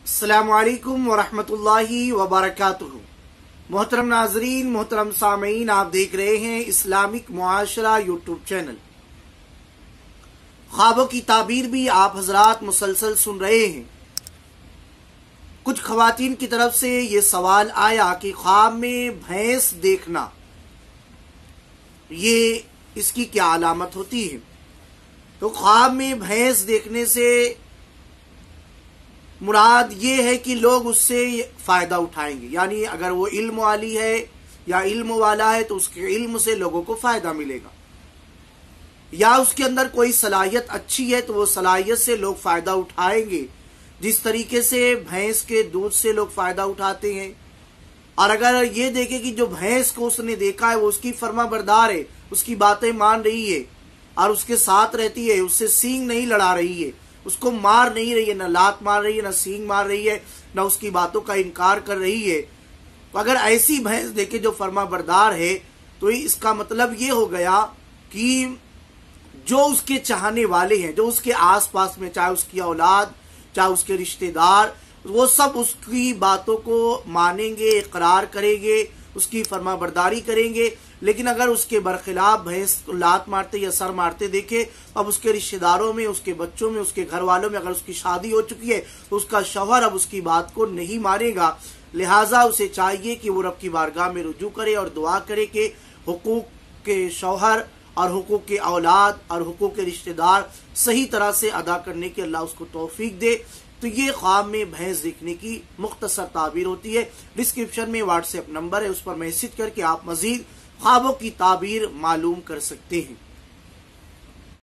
अस्सलामुअलैकुम वरहमतुल्लाहि वबरकातुहू। मोहतरम नाजरीन, मोहतरम सामीन, आप देख रहे हैं इस्लामिक मुआशरा यूट्यूब चैनल। ख्वाबों की ताबीर भी आप हजरात मुसलसल सुन रहे हैं। कुछ खवातीन की तरफ से ये सवाल आया कि ख्वाब में भैंस देखना, ये इसकी क्या अलामत होती है। तो ख्वाब में भैंस देखने से मुराद ये है कि लोग उससे फायदा उठाएंगे, यानी अगर वो इल्म वाली है या इल्म वाला है तो उसके इल्म से लोगों को फायदा मिलेगा, या उसके अंदर कोई सलाहियत अच्छी है तो वो सलाहियत से लोग फायदा उठाएंगे, जिस तरीके से भैंस के दूध से लोग फायदा उठाते हैं। और अगर ये देखे कि जो भैंस को उसने देखा है वो उसकी फर्मा बरदार है, उसकी बातें मान रही है और उसके साथ रहती है, उससे सींग नहीं लड़ा रही है, उसको मार नहीं रही है, न लात मार रही है, न सींग मार रही है, न उसकी बातों का इनकार कर रही है, तो अगर ऐसी भैंस देखे जो फर्मा बरदार है तो इसका मतलब ये हो गया कि जो उसके चाहने वाले हैं, जो उसके आसपास में, चाहे उसकी औलाद चाहे उसके रिश्तेदार, वो सब उसकी बातों को मानेंगे, इकरार करेंगे, उसकी फर्मा बरदारी करेंगे। लेकिन अगर उसके बरखिलाफ भैंस लात मारते या सर मारते देखे, अब उसके रिश्तेदारों में, उसके बच्चों में, उसके घर वालों में अगर उसकी शादी हो चुकी है तो उसका शौहर अब उसकी बात को नहीं मानेगा। लिहाजा उसे चाहिए कि वो रब की बारगाह में रुजू करे और दुआ करे कि हुकूक के शौहर और हुकूक के औलाद और हुकूक के रिश्तेदार सही तरह से अदा करने की अल्लाह उसको तौफीक दे। तो ये ख्वाब में भैंस देखने की मुख्तसर ताबीर होती है। डिस्क्रिप्शन में व्हाट्सएप नंबर है, उस पर मैसेज करके आप मजीद ख्वाबों की ताबीर मालूम कर सकते हैं।